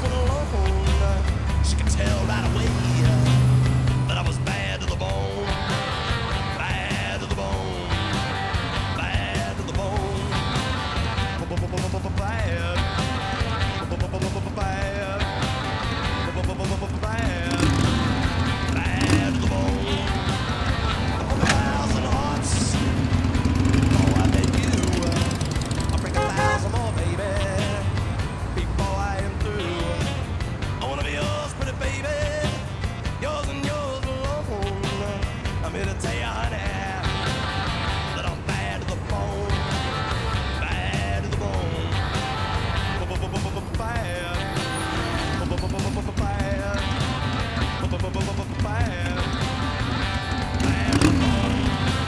went alone. She could tell right away that I was bad to the bone. Bad to the bone. Bad to the bone. Bad. Bad. Bad to the bone. 1,000 hearts. Oh, I bet you. I'll break 1,000 more, baby, before I am through. I wanna be yours, pretty baby, yours and yours alone. I'm here to tell you, honey, that I'm bad to the bone, bad to the bone, bad, bad, bad, bad to the bone.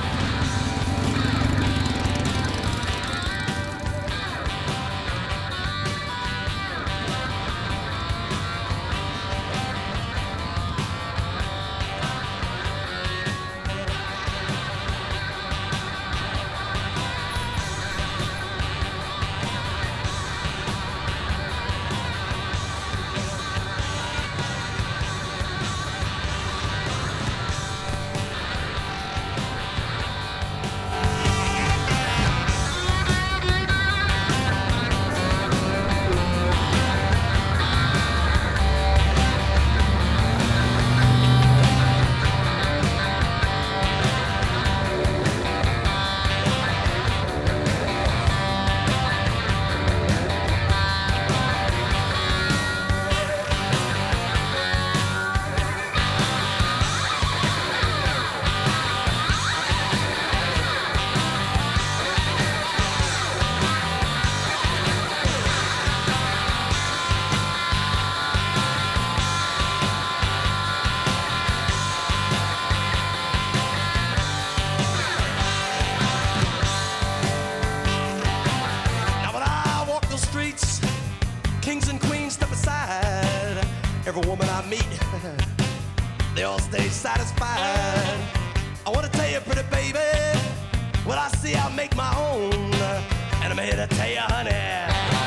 Kings and queens step aside. Every woman I meet, they all stay satisfied. I wanna tell you, pretty baby, what I see I make my own. And I'm here to tell you, honey,